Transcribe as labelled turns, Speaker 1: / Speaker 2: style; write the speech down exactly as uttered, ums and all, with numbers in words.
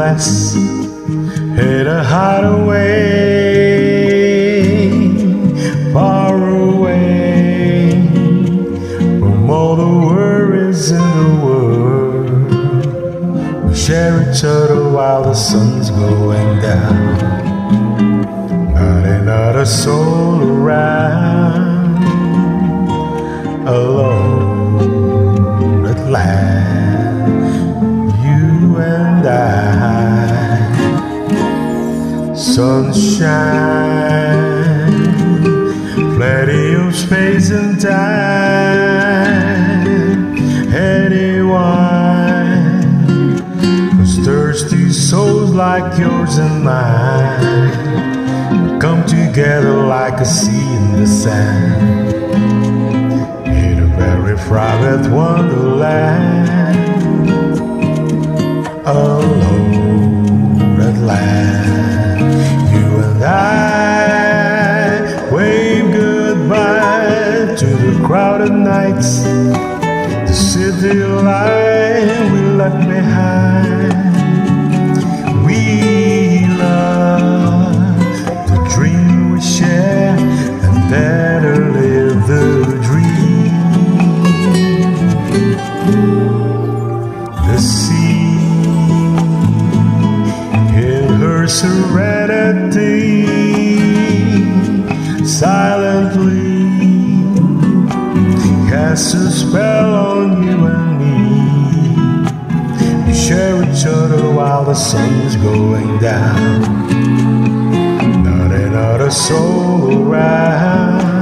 Speaker 1: nonetheless, in a hideaway, far away from all the worries in the world. We share each other while the sun's going down. Not another soul around, alone at last, you and I. Sunshine, plenty of space and time. Anyone who's thirsty souls like yours and mine come together like a sea in the sand, in a very private wonderland, alone at last. You and I wave goodbye to the crowded nights, the city light we left behind. We love the dream we share and better live the dream. The sea in her serenity silently casts a spell on you and me. We share each other while the sun's going down. Not another soul around.